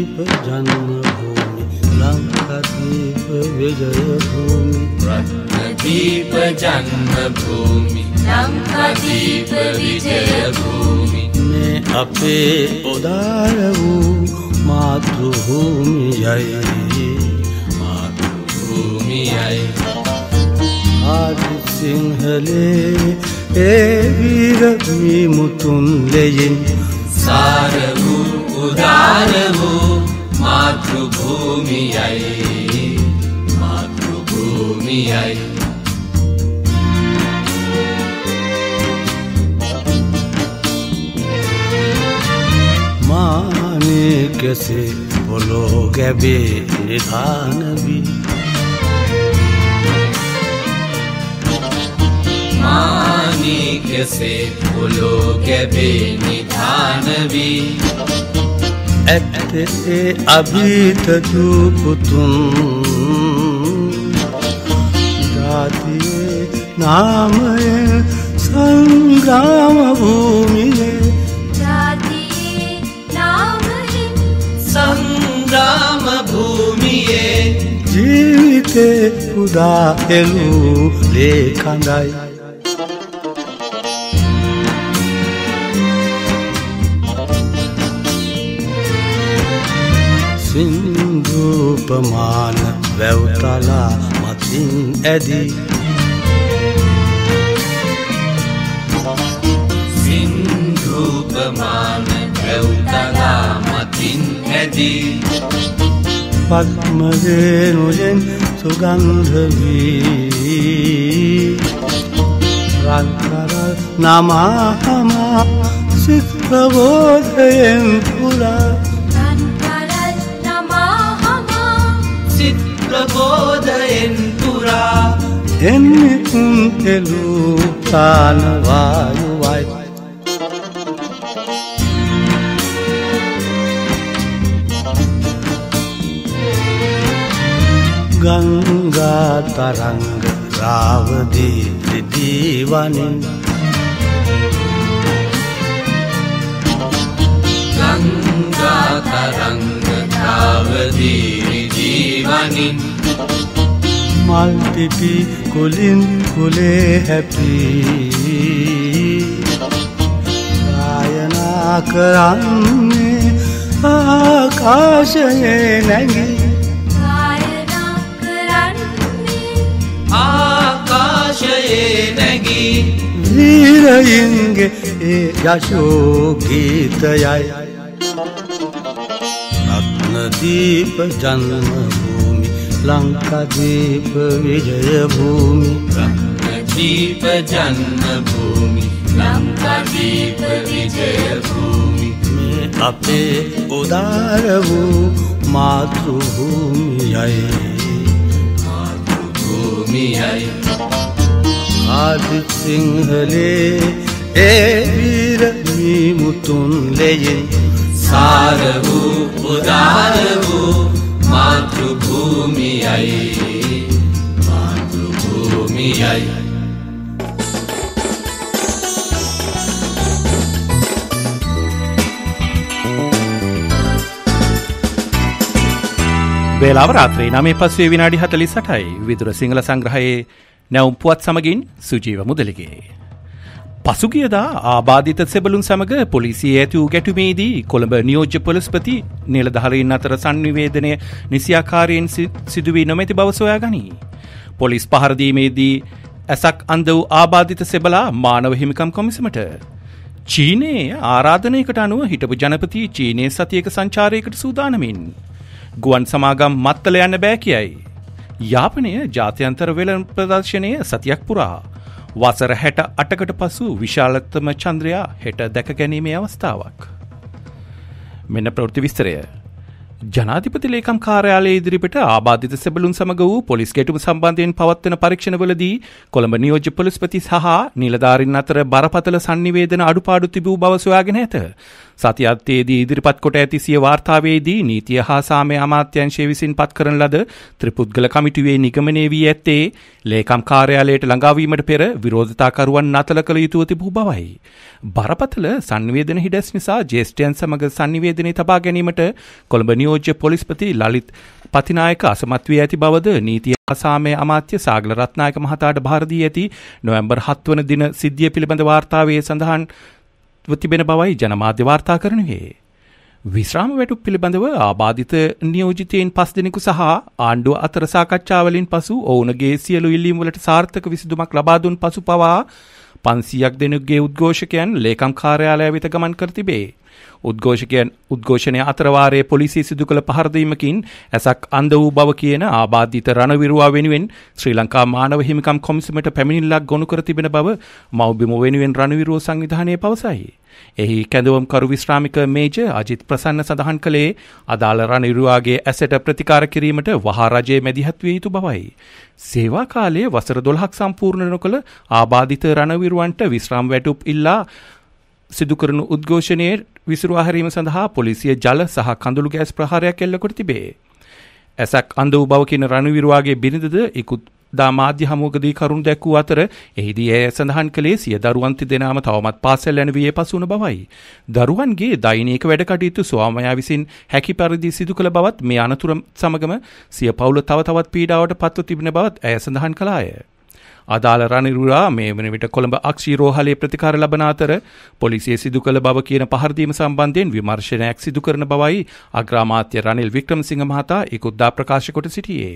रत्नदीप जन्मभूमि लंकादीप विजय भूमि रत्नदीप जन्मभूमि लंकादीप विजय भूमि में अपे उदार वූ मातृभूमियයි मातृभूमियයි आदि सिंहले ඒ වීර මිමුතුන් ලෙයින් सार वූ उदार वූ मातृभूमियයි मातृभूमियයි माने कैसे बोलो गबे निधान भी माने कैसे बोलो गबे निधान भी ऐते अभीत धूपुतुन जातिये नामय संग्राम भूमिये संग्राम भूमिये जीविते उदा एलू लेखंदाई सिंधुपमान වැව්තලා මතින් ඇදී සින්ධූපමාන වැව්තලා මතින් ඇදී පද්මරේණුයෙන් සුගන්ධ වී රන්කර නමහමා සිත් ප්‍රබෝධයෙන් පුරා प्रबोधयन् पुरा එන්නිකුන් එළූ ප්‍රාණවායුවයි ගංගා තරංග රාවදී දිවනින් ගංගා තරංග රාවදී जीवनिन मल पिपी कुलिन कुले हैप्पी गायना कराने आकाशये नगी गायना कराने आकाशये नगी वीरयिंगे ए यशो गीतयाय रत्नदीप जन्मभूमि लंकादीप विजय भूमि रत्नदीप जन्मभूमि लंकादीप विजय भूमि में अपे उदार वූ मातृभूमियයි मातृभूमियයි आदि सिंहले ඒ වීර මිමුතුන් ලෙයින් सार वූ उदार वූ मातृभूमियයි मातृभूमियයි වේලාව රාත්‍රී 9:05 විනාඩි 48යි විදුර සිංහල සංග්‍රහයේ නැවුම් පුවත් සමගින් සුජීව මුදලිගේ පසුගියදා ආබාධිත සෙබළුන් සමග පොලිසියේ ඇති වූ ගැටුමේදී කොළඹ නියෝජ්‍ය පොලිස්පති නිලධාරීන් අතර සංනිවේදනය නිසියාකාරයෙන් සිදු වී නොමැති බව සොයා ගනී. පොලිස් පහර දීමේදී ඇසක් අන්ධ වූ ආබාධිත සෙබලා මානව හිමිකම් කොමිසමට චීනයේ ආරාධනයකට අනුව හිටපු ජනපති චීනයේ සතියක සංචාරයකට සූදානමින් ගුවන් සමාගම් මත්තල යන්න බෑ කියයි. යාපනය ජාත්‍යන්තර වෙළඳ ප්‍රදර්ශනය සතියක් පුරා වසර 68කට පසු විශාලතම චන්ද්‍රයා හෙට දැක ගැනීමේ අවස්ථාවක්. මෙන්න ප්‍රවෘත්ති විස්තරය. ජනාධිපති ලේකම් කාර්යාලයේ ඉදිරිපිට ආබාධිත සෙබළුන් සමග වූ පොලිස් ගැටුම සම්බන්ධයෙන් පවත්වන පරීක්ෂණවලදී කොළඹ නියෝජ්‍ය පොලිස්පති සහ නිලධාරීන් අතර බරපතල සංනිවේදන අඩුපාඩු තිබූ බව සොයාගෙන ඇත. සතියත්තේදී ඉදිරිපත් කොට ඇති සිය වාර්තාවේදී නීතිය හා සාමය අමාත්‍යාංශය විසින් පත් කරන ලද ත්‍රිපුද්ගල කමිටුවේ නිගමනය වී ඇත්තේ ලේකම් කාර්යාලයට ළඟාවීමට පෙර විරෝධතාකරුවන් නතර කළ යුතුව තිබූ බවයි. බරපතල සංනිවේදන හිඩැස් නිසා ජ්‍යෙෂ්ඨයන් සමග සංනිවේදනයේ තබා ගැනීමට කොළඹ නියෝජ්‍ය පොලිස්පති ලලිත් පතිනායක අසමත් වී ඇති බවද නීතිය හා සාමය අමාත්‍ය සාගල රත්නායක මහතාට භාර දී ඇති නොවැම්බර් 7 වන දින සිද්ධිය පිළිබඳ වාර්තාවේ සඳහන් තිබෙන බවයි ජනමාධ්‍ය වාර්තා කරනුයේ. විශ්‍රාම වැටුප් පිළිබඳව ආබාධිත නියෝජිතයින් 5 දෙනෙකු සහ ආණ්ඩුව අතර සාකච්ඡාවලින් පසු ඔවුන්ගේ සියලු ඉල්ලීම් වලට සාර්ථක විසඳුමක් ලබා දුන් පසු පවා 500ක් දෙනෙකුගේ උද්ඝෝෂකයන් ලේකම් කාර්යාලය වෙත ගමන් කර තිබේ. උද්ඝෝෂණය අතර වාරයේ පොලිසිය සිදු කළ පහර දීමකින් ඇසක් අන්ධ වූ බව කියන ආබාධිත රණවිරුවා වෙනුවෙන් ශ්‍රී ලංකා මානව හිමිකම් කොමිසමට පැමිණිල්ලක් ගොනු කර තිබෙන බව මව්බිම වෙනුවෙන් රණවිරුව සංවිධානය පවසයි. එහි කැඳවුම්කරු විශ්‍රාමික මේජර් අජිත් ප්‍රසන්න සඳහන් කළේ අදාළ රණවිරුවාගේ ඇසට ප්‍රතිකාර කිරීමට වහා රජයේ මැදිහත් විය යුතු බවයි. සේවා කාලයේ වසර 12ක් සම්පූර්ණ නොකළ ආබාධිත රණවිරුවන්ට විශ්‍රාම වැටුප් ඉල්ලා සිදු කරන උද්ඝෝෂණයේ විසිරුවා හැරීම සඳහා පොලිසිය ජල සහ කඳුළු ගෑස් ප්‍රහාරයක් එල්ල කොට තිබේ. ඇසක් අන්ධ වූ බව කියන රණවිරුවාගේ බිරිඳද ඉක්ුත් දා මාධ්‍ය හමුවකදී කරුණු දැක්වූ අතර එහිදී ඇය සඳහන් කළේ සිය දරුවන් තිදෙනාම තවමත් පාසල් යන වියේ පසු වන බවයි. දරුවන්ගේ දෛනික වැඩ කටයුතු ස්වාමියා විසින් හැකි පරිදි සිදු කළ බවත් මේ අනතුර සමගම සිය පවුල තව තවත් පීඩාවට පත්ව තිබෙන බවත් ඇය සඳහන් කළාය. අදාළ රණවිරුවා මේ වන විට කොළඹ අක්ෂී රෝහලේ ප්‍රතිකාර ලබන අතර පොලිසිය සිදු කළ බව කියන පහර දීම සම්බන්ධයෙන් විමර්ශනයක් සිදු කරන බවයි අග්‍රාමාත්‍ය රනිල් වික්‍රමසිංහ මහතා ඉකුත්දා ප්‍රකාශ කොට සිටියේ.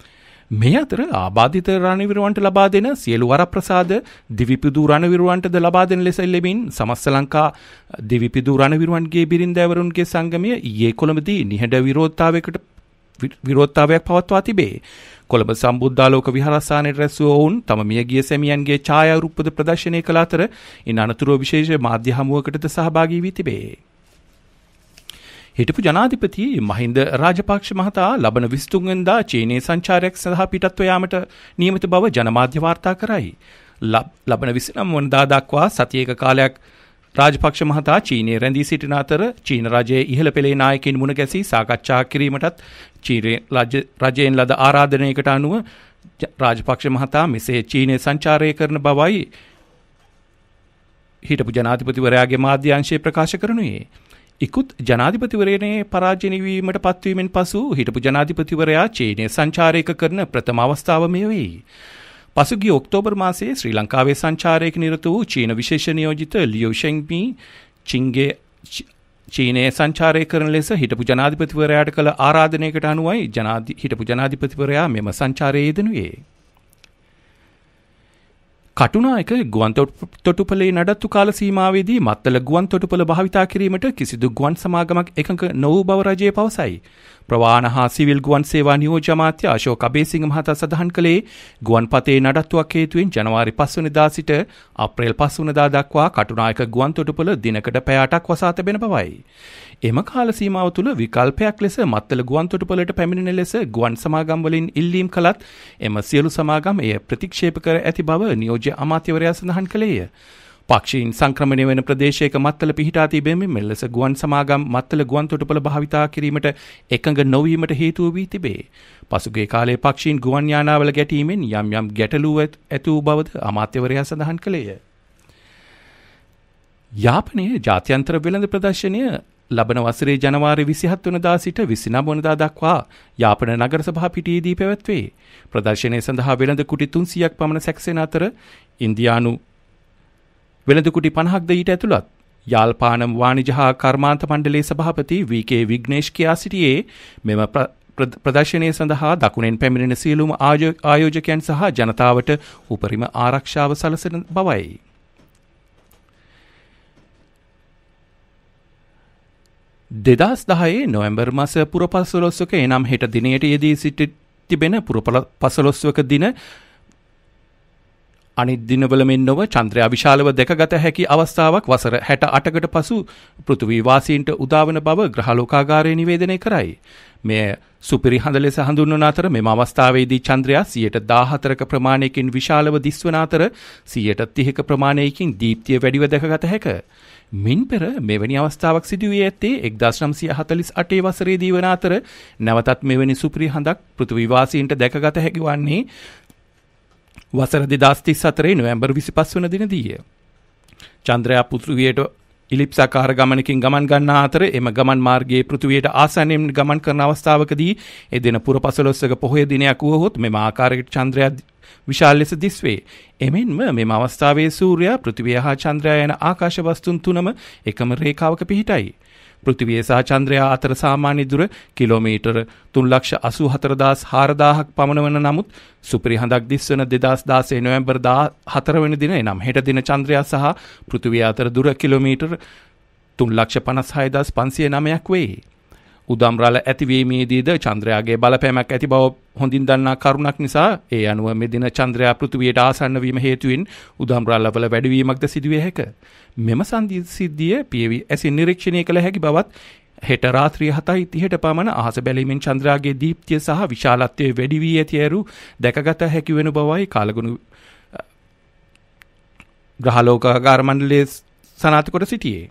මේ අතර ආබාධිත රණවිරුවන්ට ලබා දෙන සියලු වරප්‍රසාද දිවිපිදු රණවිරුවන්ටද ලබා දෙන ලෙස ලැබින් සමස්ත ලංකා දිවිපිදු රණවිරුවන්ගේ බිරින්දෑවරුන්ගේ සංගමය ඊයේ කොළඹදී නිහඬ විරෝධතාවයක් පවත්වා තිබේ. කොළඹ සම්බුද්ධාලෝක විහාරස්ථානයේ රැස් වූ ඔවුන් තම මියගිය සැමියන්ගේ ඡායාරූපද ප්‍රදර්ශනය කළ අතර ඉන් අනතුරුව විශේෂ මාධ්‍ය හමුවකටද සහභාගී වී තිබේ. හිටපු ජනාධිපති මහින්ද රාජපක්ෂ මහතා ලබන 23 වෙනිදා චීනයේ සංචාරයක් සඳහා පිටත්ව යාමට නියමිත බව ජනමාධ්‍ය වාර්තා කරයි. ලබන 29 වෙනිදා දක්වා සතියක කාලයක් රාජපක්ෂ මහතා චීනයේ රැඳී සිටින අතර චීන රජයේ ඉහළ පෙළේ නායකයින් මුණ ගැසී සාකච්ඡා කිරීමටත් රජයෙන් ලද ආරාධනයකට අනුව රාජපක්ෂ මහතා මෙසේ චීනයේ සංචාරය කරන බවයි හිටපු ජනාධිපතිවරයාගේ මාධ්‍යාංශය ප්‍රකාශ කරනුයේ. ඉක්ුත් ජනාධිපතිවරයාගේ පරාජය වීමට පත්වීමෙන් පසු හිටපු ජනාධිපතිවරයා චීනයේ සංචාරයක කරන ප්‍රථම අවස්ථාව මේ වෙයි. පසුගිය ඔක්තෝබර් මාසයේ ශ්‍රී ලංකාවේ සංචාරයක නිරත වූ චීන විශේෂ නියෝජිත ලියු ෂෙන්ග්මි චින්ගේ චීනයේ සංචාරය කරන ලෙස හිටපු ජනාධිපතිවරයාට කළ ආරාධනයකට අනුවයි හිටපු ජනාධිපතිවරයා මෙම සංචාරයේ යෙදුණුවේ. කටුනායක ගුවන් තොටුපළේ නඩත්තු කාල සීමාවේදී මත්තල ගුවන් තොටුපළ භාවිතා කිරීමට කිසිදු ගුවන් සමාගමක් එකඟ නොවූ බව රජය පවසයි. ප්‍රවාහන හා සිවිල් ගුවන් සේවා නියෝජ්‍ය අමාත්‍ය අශෝක අබේසිංහ මහතා සඳහන් කළේ ගුවන් පතේ නඩත්තුවක් හේතුවෙන් ජනවාරි 5 වෙනිදා සිට අප්‍රේල් 5 වෙනිදා දක්වා කටුනායක ගුවන් තොටුපළ දිනකට පැය 8ක් වසා තිබෙන බවයි. එම කාල සීමාව තුළ විකල්පයක් ලෙස මත්තල ගුවන් තොටුපළට පැමිණෙන ලෙස ගුවන් සමාගම් වලින් ඉල්ලීම් කළත් එම සියලු සමාගම් එය ප්‍රතික්ෂේප කර ඇති බව නියෝජ්‍ය අමාත්‍යවරයා සඳහන් කළේය. පක්ෂීන් සංක්‍රමණය වෙන ප්‍රදේශයක මත්තල පිහිටා තිබෙමින් මෙලෙස ගුවන් සමාගම් මත්තල ගුවන් තොටුපළ භාවිතා කිරීමට එකඟ නොවීමට හේතුව වී තිබේ. පසුගිය කාලයේ පක්ෂීන් ගුවන් යානාවල ගැටීමෙන් යම් ගැටලු ඇති වූ බවද අමාත්‍යවරයා සඳහන් කළේය. යාපනයේ ජාත්‍යන්තර වෙළඳ ප්‍රදර්ශනය ලබන වසරේ ජනවාරි 27 වෙනිදා සිට 29 වෙනිදා දක්වා යාපන නගර සභා පිටියේදී පැවැත්වේ. ප්‍රදර්ශනය සඳහා වෙළඳ කුටි 300ක් පමණ සැකසෙන අතර ඉන්දියානු වෙළඳ කුටි 50ක්ද ඊට ඇතුළත්. යාල්පානම් වාණිජ හා කර්මාන්ත මණ්ඩලයේ සභාපති වී.කේ. විග්නේෂ් කියා සිටියේ මෙම ප්‍රදර්ශනය සඳහා දකුණෙන් පැමිණෙන සියලුම ආයෝජකයන් සහ ජනතාවට උපරිම ආරක්ෂාව සලසන බවයි. දෙදස් 10 නොවැම්බර් මාස පුරපසළොස්වක එනම් හෙට දිනයට යෙදී සිට තිබෙන පුරපසළොස්වක දින අනිත් දිනවල මෙන් නොව චන්ද්‍රයා විශාලව දැකගත හැකි අවස්ථාවක් වසර 68කට පසු පෘථිවි වාසීන්ට උදාවන බව ග්‍රහලෝකාගාරය නිවේදනය කරයි. මෙය සුපිරි හඳ ලෙස හඳුන්වන අතර මෙම අවස්ථාවේදී චන්ද්‍රයා 14% ප්‍රමාණයකින් විශාලව දිස්වන අතර 30% ප්‍රමාණයකින් දීප්තිය වැඩිව දැකගත හැක. මින් පෙර මෙවැනි අවස්ථාවක් සිදු වී ඇත්තේ 1948 වසරේදී වන අතර නැවතත් මෙවැනි සුපිරි හඳක් පෘථිවි වාසීන්ට දැකගත හැකි වන්නේ වසර 2034 නොවැම්බර් 25 වන දිනදීය. චන්ද්‍රයා පෘථිවියට ඉලිප්සාකාර ගමනකින් ගමන් ගන්නා අතර එම ගමන් මාර්ගයේ පෘථිවියට ආසන්නයෙන් ගමන් කරන අවස්ථාවකදී එදින පුරපසළොස්වක පොහොය දිනයක් වුවහොත් මෙම ආකාරයකට චන්ද්‍රයා විශාල ලෙස දිස්වේ. එමෙන්ම මෙම අවස්ථාවේ සූර්යයා පෘථිවිය හා චන්ද්‍රයා යන ආකාශ වස්තුන් තුනම එකම රේඛාවක පිහිටයි. පෘථිවිය සහ චන්ද්‍රයා අතර සාමාන්‍ය දුර කිලෝමීටර 3,84,400ක් පමණ වන නමුත් සුපිරි හඳක් දිස්වන 2016 නොවැම්බර් 14 වෙනි දින එනම් හෙට දින චන්ද්‍රයා සහ පෘථිවිය අතර දුර කිලෝමීටර 3,56,509ක් වේ. උදම් රළ ඇතිවීමේදීද චන්ද්‍රයාගේ බලපෑමක් ඇති බව හොඳින් දන්නා කරුණක් නිසා ඒ අනුව මෙදින චන්ද්‍රයා පෘථිවියට ආසන්න වීම හේතුවෙන් උදම් රළවල වැඩිවීමක්ද සිදුවිය හැක. මෙම සිද්ධිය පියවි ඇසින් නිරීක්ෂණය කළ හැකි බවත් හෙට රාත්‍රිය 7:30ට පමණ අහස බැලීමෙන් චන්ද්‍රයාගේ දීප්තිය සහ විශාලත්වය වැඩි වී ඇති ඇරු දැකගත හැකි වෙන බවයි කාලගුණ ග්‍රහලෝකාගාර මණ්ඩලයේ සනාථ කොට සිටියේ.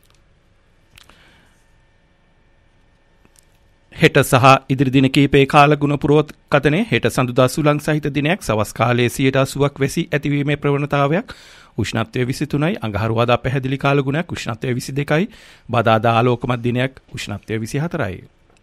හෙට සහ ඉදිරි දින කීපයේ කාලගුණ පුරවකතනේ හෙට සඳුදා සුළං සහිත දිනයක් සවස් කාලයේ 80%ක් වැසි ඇතිවීමේ ප්‍රවණතාවයක් උෂ්ණත්වය 23යි අඟහරුවාදා පැහැදිලි කාලගුණයක් උෂ්ණත්වය 22යි බදාදා ආලෝකමත් දිනයක් උෂ්ණත්වය 24යි.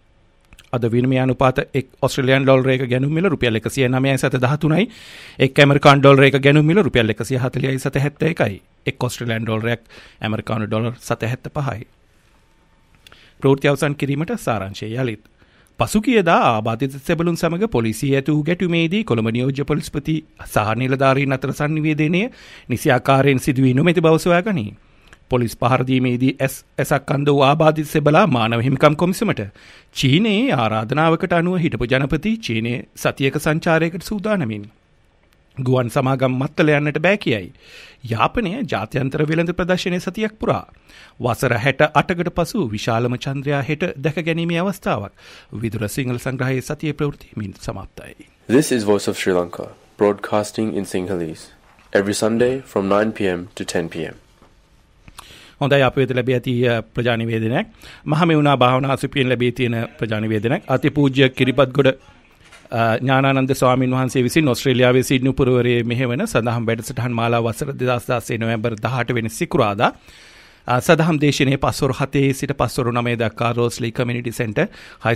අද විනිමය අනුපාත එක් ඕස්ට්‍රේලියානු ඩොලරයක ගැනුම් මිල රුපියල් 109.13යි එක් ඇමරිකානු ඩොලරයක ගැනුම් මිල රුපියල් 140.71යි එක් ඕස්ට්‍රේලියානු ඩොලරයක් ඇමරිකානු ඩොලර් 7.75යි. ප්‍රවෘත්ති අවසන් කිරීමට සාරාංශය යලිත්. පසුගියදා ආබාධිත සෙබළුන් සමග පොලිසිය ඇති වූ ගැටුමේදී කොළඹ නියෝජ්‍ය පොලිස්පති සහ නිලධාරීන් අතර සංනිවේදනය නිසි ආකාරයෙන් සිදු වී නොමැති බව සොයා ගනී. පොලිස් පහර දීමේදී ඇසක් අන්ද වූ ආබාධිත සෙබලා මානව හිමිකම් කොමිසමට චීනයේ ආරාධනාවකට අනුව හිටපු ජනපති චීනයේ සතියක සංචාරයකට සූදානමින් ගුවන් සමාගම් මත්තල යන්නට බෑ කියයි. යාපනය ජාත්‍යන්තර වෙළඳ ප්‍රදර්ශනය සතියක් පුරා. වසර 68කට පසු විශාලම චන්ද්‍රයා හෙට දැක ගැනීමේ අවස්ථාවක්. විදුර සිංහල සංග්‍රහයේ සතිය ප්‍රවෘත්ති මින් සමාප්තයි. This is Voice of Sri Lanka, broadcasting in Sinhalese, every Sunday from 9 p.m. to 10 p.m. හොඳයි අප වෙත ලැබී ඇති ප්‍රජානිවේදනයක් මහමෙවුනා භාවනා සුපියෙන් ලැබී තියෙන ප්‍රජානිවේදනයක් අතිපූජ්‍ය කිරිපත්ගොඩ ඥානානන්ද ස්වාමීන් වහන්සේ විසින් ඕස්ට්‍රේලියාවේ සිඩ්නි පුරවරයේ මෙහෙවන සදහම් වැඩසටහන් මාලා වසර 2016 නොවැම්බර් 18 වෙනි සිකුරාදා සදහම් දේශනයේ පස්වරු 7 සිට පස්වරු 9 දක්වා රෝස්ලි community centre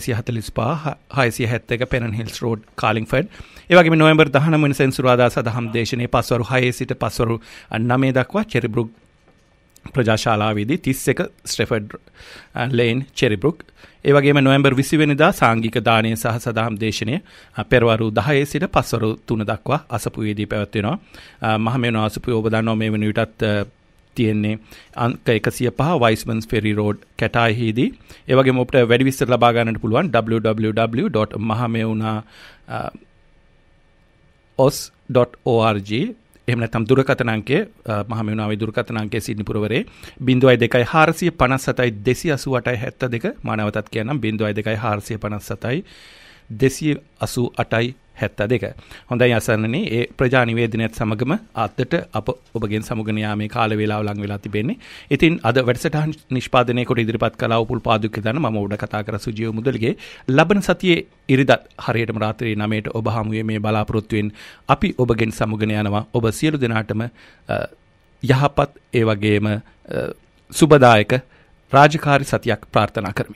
645 671 Penang Hills Road කාලින්ෆර්ඩ්. ඒ වගේම නොවැම්බර් 19 වෙනි සෙන්සුරාදා සදහම් දේශනයේ පස්වරු 6 සිට පස්වරු 9 දක්වා චෙරිබ්‍රුක් ප්‍රජාශාලාවේදී 31 ස්ට්‍රෙෆර්ඩ් ලේන් චෙරිබ්‍රුක්. ඒ වගේම නොවැම්බර් 20 වෙනිදා සාංගික දානය සහ සදහම් දේශනය පෙරවරු 10 සිට පස්වරු 3 දක්වා අසපුවේදී පැවැත්වෙනවා. මහමෙවුනා අසපුවේ ඔබ දන්නවා මේ වන විටත් තියෙන්නේ අංක 105 වයිස්මන්ස් ෆෙරි රෝඩ් කැටායෙහිදී. ඒ වගේම ඔබට වැඩි විස්තර ලබා ගන්නට පුළුවන් www.mahameuna.os.org. එහෙම නැත්නම් දුරකථන අංකය මහමෙවුනාවේ දුරකථන අංකය සිඩ්නි පුරවරේ 02 457 288 72 මානවතත් කියනම් 02 457 288 72. හොඳයි අසන්නනේ ඒ ප්‍රජා නිවේදනයත් සමගම අදට අප ඔබගෙන් සමුගන යාමේ කාල වේලාව ලඟ වෙලා තිබෙන්නේ. ඉතින් අද වැඩසටහන් නිෂ්පාදනය කොට ඉදිරිපත් කළා උපුල් පාදුක්කේ දන මම උඩ කතා කර සුජීව මුදලිගේ ලබන සතියේ ඉරිදත් හරියටම රාත්‍රී 9ට ඔබ හමුවේ මේ බලාපොරොත්තුවෙන් අපි ඔබගෙන් සමුගන යනවා. ඔබ සියලු දෙනාටම යහපත් ඒ වගේම සුබදායක රාජකාරී සතියක් ප්‍රාර්ථනා කරමි.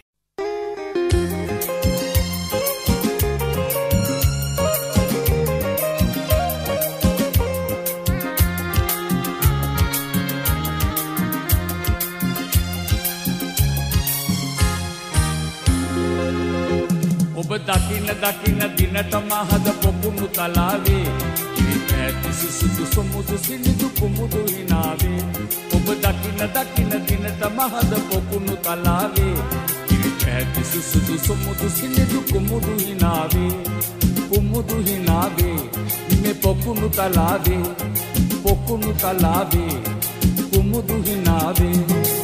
ඔබ දකින්න දිනට මහද පොකුණු තලාවේ ඉරිපැති සුසුදු සොමුදු සිනිදු කුමුදු හිනාවේ ඔබ දකින්න දිනට මහද පොකුණු තලාවේ ඉරිපැති සුසුදු සොමුදු සිනිදු කුමුදු හිනාවේ කුමුදු හිනාවේ මේ පොකුණු තලාවේ කුමුදු හිනාවේ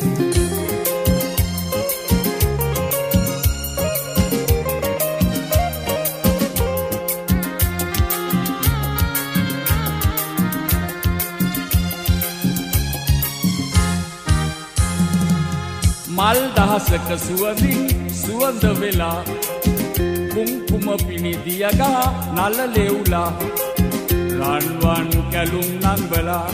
මල් දහසක සුවඳ වෙලා කුංකුම පිණිදියගා නල ලෙව්ලා රන්වන් කැලුම් නංවලා